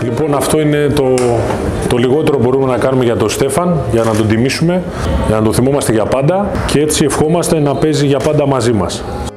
Λοιπόν, αυτό είναι το λιγότερο που μπορούμε να κάνουμε για τον Στέφαν, για να τον τιμήσουμε, για να τον θυμόμαστε για πάντα και έτσι ευχόμαστε να παίζει για πάντα μαζί μας.